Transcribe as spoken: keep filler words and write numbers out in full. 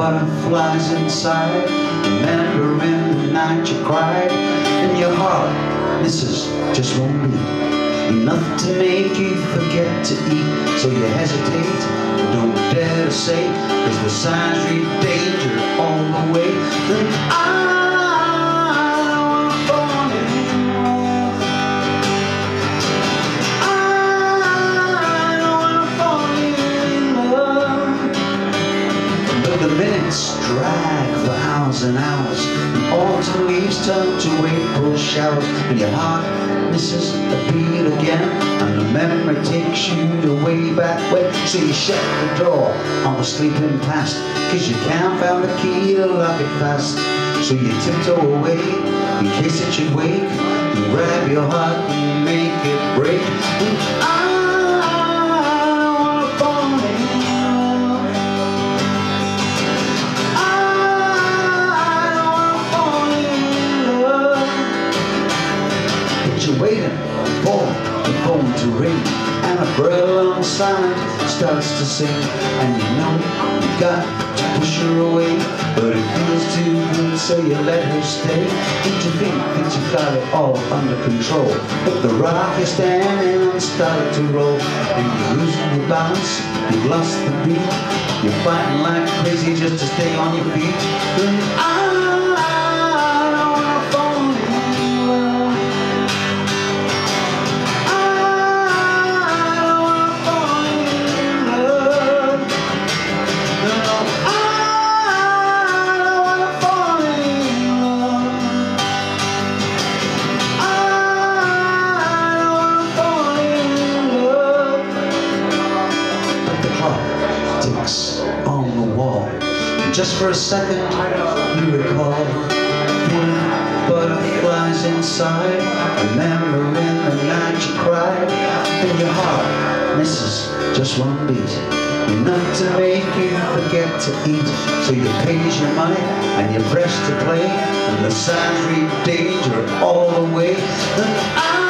butterflies inside, remembering the night you cried. And your heart misses just one beat, enough to make you forget to eat. So you hesitate, but don't dare to say, cause the signs read danger all the way. Then I drag for hours and hours, and autumn leaves turn to April showers, and your heart misses a beat again, and the memory takes you to way back when. So you shut the door on the sleeping past, cause you can't find the key to lock it fast. So you tiptoe away in case it should wake, and grab your heart and make it break. And I waiting for the phone to ring, and a girl on the side starts to sing, and you know you got to push her away, but it feels too good, so you let her stay. And you think that you got it all under control, but the rock is standing and started to roll, and you're losing your balance, you've lost the beat, you're fighting like crazy just to stay on your feet. And I on the wall. Just for a second you recall feeling butterflies inside, remembering the night you cried. And your heart misses just one beat, enough to make you forget to eat. So you pays your money and you press to play, and the signs read danger all the way. And I